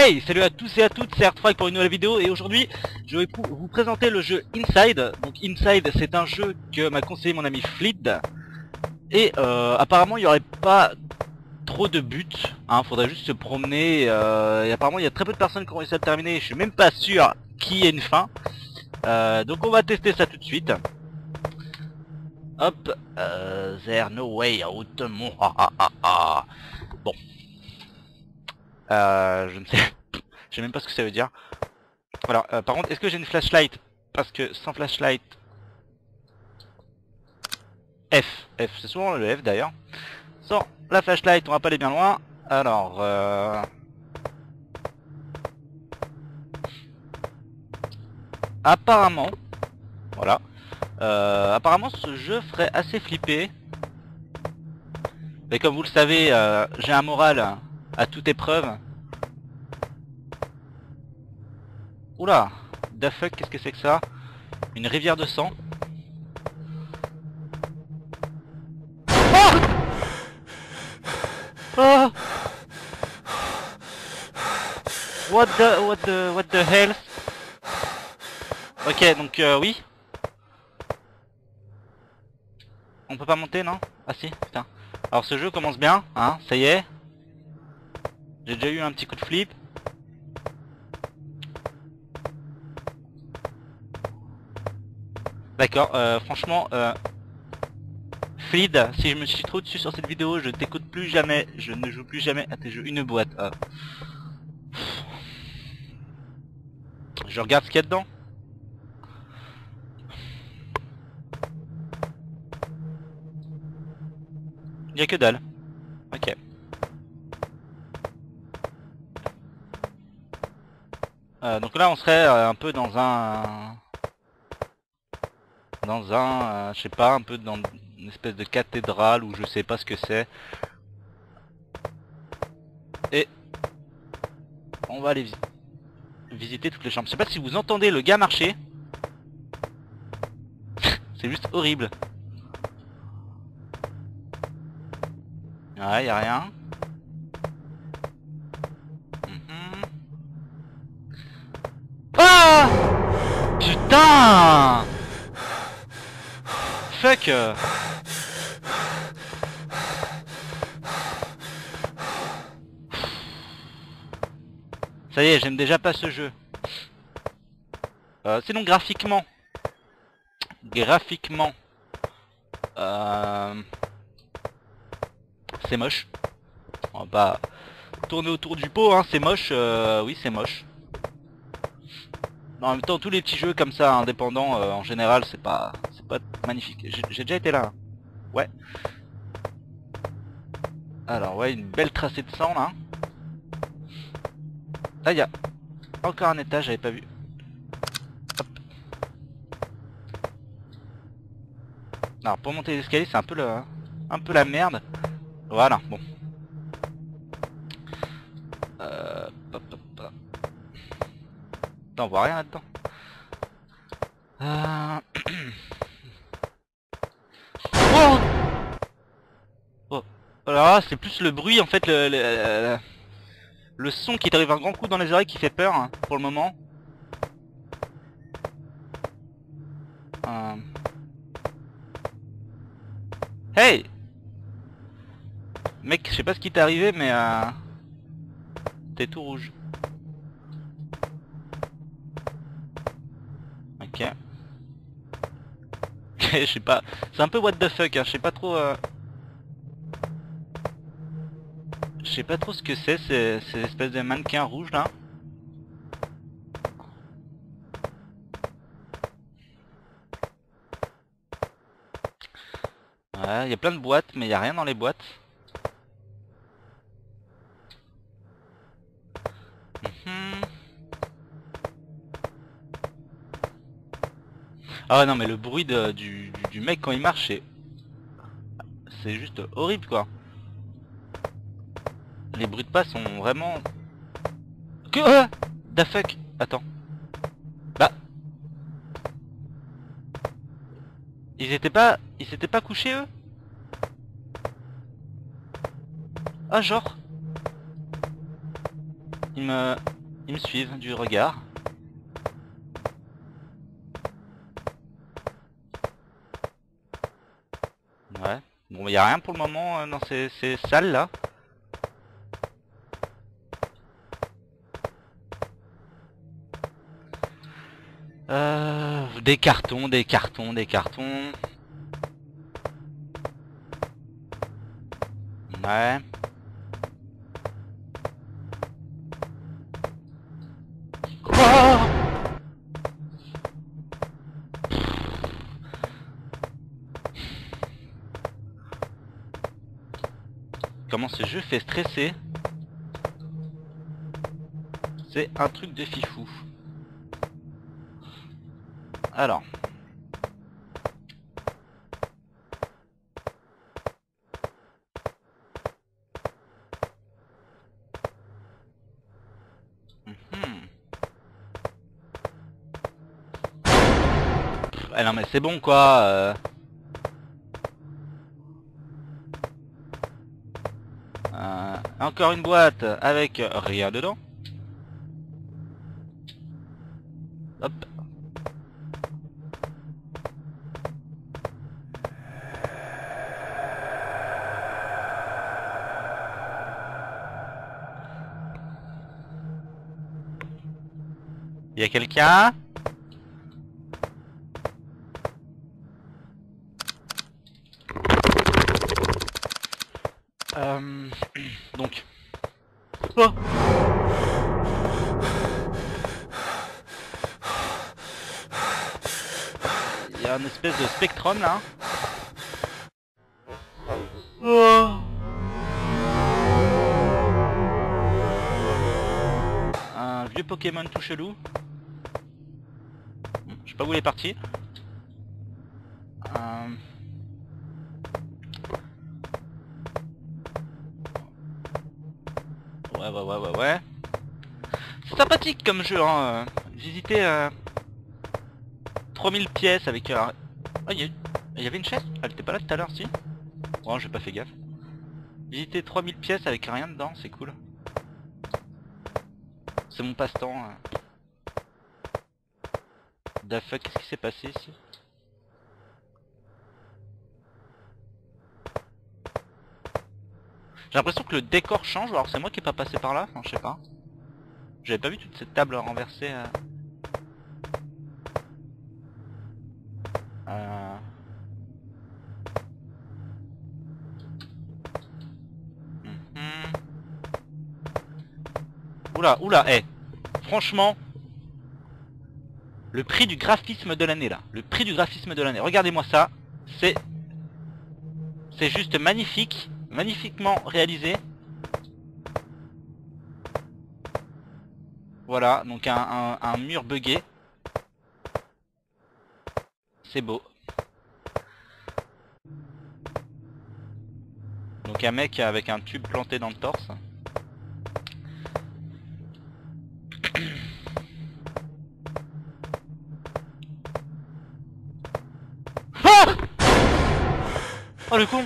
Hey, salut à tous et à toutes, c'est Artfrag pour une nouvelle vidéo et aujourd'hui je vais vous présenter le jeu Inside. Donc Inside, c'est un jeu que m'a conseillé mon ami Flid et apparemment il n'y aurait pas trop de buts, hein, faudrait juste se promener et apparemment il y a très peu de personnes qui ont réussi à le terminer, je suis même pas sûr qu'il y ait une fin. Donc on va tester ça tout de suite. Hop, there no way out. Bon, je ne sais, je sais même pas ce que ça veut dire. Alors, par contre, est-ce que j'ai une flashlight? Parce que sans flashlight... F, c'est souvent le F d'ailleurs. Sans la flashlight, on va pas aller bien loin. Alors, apparemment, voilà. Apparemment, ce jeu ferait assez flipper. Mais comme vous le savez, j'ai un moral à toute épreuve. Oula, the fuck, qu'est-ce que c'est que ça? Une rivière de sang. Oh! What the hell? Ok, donc oui. On peut pas monter, non? Ah si, putain. Alors ce jeu commence bien, hein, ça y est. J'ai déjà eu un petit coup de flip. D'accord, franchement, Flid, si je me suis trop dessus sur cette vidéo, je t'écoute plus jamais, je ne joue plus jamais à tes jeux. Une boîte. Je regarde ce qu'il y a dedans. Il y a que dalle. Ok. Donc là, on serait un peu dans un... je sais pas, un peu dans une espèce de cathédrale ou je sais pas ce que c'est. Et on va aller visiter toutes les chambres. Je sais pas si vous entendez le gars marcher. C'est juste horrible. Ouais, y a rien. Ah! Putain! Fuck! Ça y est, j'aime déjà pas ce jeu. Sinon graphiquement, c'est moche. On va pas tourner autour du pot, hein, c'est moche. Oui, c'est moche. En même temps, tous les petits jeux comme ça, indépendants, en général, c'est pas magnifique. J'ai déjà été là. Ouais. Alors ouais, une belle tracée de sang là. Là, il y a encore un étage, j'avais pas vu. Hop. Alors pour monter les escaliers, c'est un peu la merde. Voilà, bon. Hop, hop, hop. Attends, on voit rien là-dedans. Oh, oh. Alors là, c'est plus le bruit en fait, le son qui t'arrive un grand coup dans les oreilles qui fait peur hein, pour le moment. Hey! Mec, je sais pas ce qui t'est arrivé mais t'es tout rouge. Ok. Je sais pas. C'est un peu what the fuck, hein. Je sais pas trop. Je sais pas trop ce que c'est, ces espèces de mannequins rouges là. Ouais, il y a plein de boîtes, mais il y a rien dans les boîtes. Ah ouais, non mais le bruit du mec quand il marche, c'est juste horrible quoi. Les bruits de pas sont vraiment... Que... the fuck. Attends. Bah... Ils s'étaient pas couchés eux? Ah genre... ils me suivent du regard. Ouais. Bon, y a rien pour le moment dans ces salles là. Des cartons, des cartons, des cartons. Ouais. Oh, comment ce jeu fait stresser. C'est un truc de fifou. Alors. Ah non mais c'est bon quoi. Encore une boîte avec rien dedans. Hop. Y a quelqu'un? Donc. Oh. Il y a une espèce de spectrum là. Oh. Un vieux Pokémon tout chelou. Je sais pas où il est parti. Ouais. C'est sympathique comme jeu, hein. Visiter 3000 pièces avec... Ah, il y avait une chaise? Elle était pas là tout à l'heure, si? Oh, j'ai pas fait gaffe. Visiter 3000 pièces avec rien dedans, c'est cool. C'est mon passe-temps. Da fuck, qu'est-ce qui s'est passé ici? J'ai l'impression que le décor change, alors c'est moi qui est pas passé par là, enfin je sais pas. J'avais pas vu toute cette table renversée. Oula, franchement, le prix du graphisme de l'année là. Le prix du graphisme de l'année. Regardez-moi ça. C'est juste magnifique. Magnifiquement réalisé. Voilà, donc un mur buggé. C'est beau. Donc un mec avec un tube planté dans le torse. Ah! Oh le con!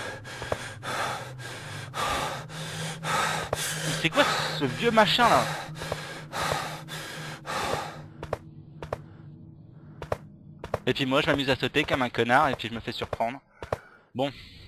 C'est quoi ce vieux machin là? Et puis moi je m'amuse à sauter comme un connard et puis je me fais surprendre. Bon.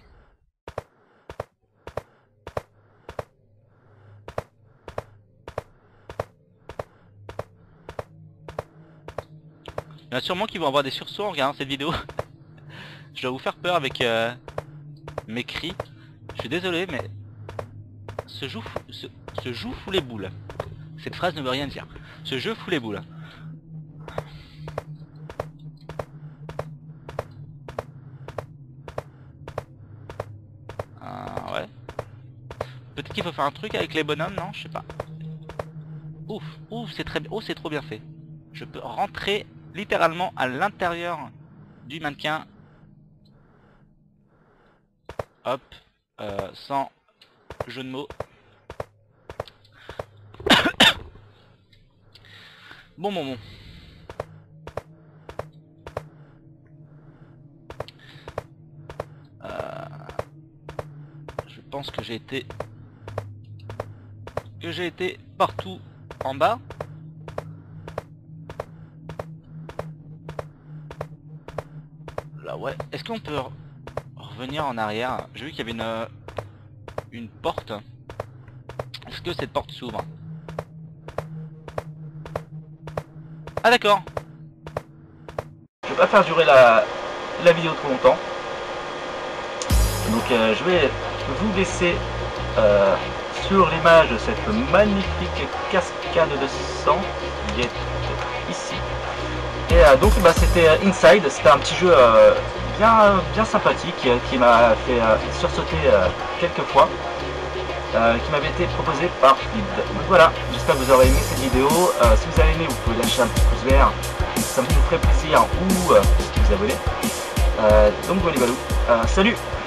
Il y en a sûrement qui vont avoir des sursauts en regardant cette vidéo. Je dois vous faire peur avec mes cris. Je suis désolé mais... Ce jeu fout les boules. Cette phrase ne veut rien dire. Ce jeu fout les boules. Ouais. Peut-être qu'il faut faire un truc avec les bonhommes, non? Je sais pas. Ouf, c'est très... Oh, c'est trop bien fait. Je peux rentrer littéralement à l'intérieur du mannequin. Hop. Sans jeu de mots. Bon. Je pense que j'ai été que j'ai été partout en bas. Là ouais, est-ce qu'on peut revenir en arrière? J'ai vu qu'il y avait une porte. Est-ce que cette porte s'ouvre? Ah d'accord. Je vais pas faire durer la vidéo trop longtemps. Donc je vais vous laisser sur l'image cette magnifique cascade de sang qui est ici. Et donc bah, c'était Inside, c'était un petit jeu bien sympathique qui m'a fait sursauter quelques fois, qui m'avait été proposé par Flid. Donc voilà, j'espère que vous aurez aimé cette vidéo. Si vous avez aimé, vous pouvez lâcher un petit pouce vert, ça me ferait plaisir, ou vous abonner. Donc voilà, salut.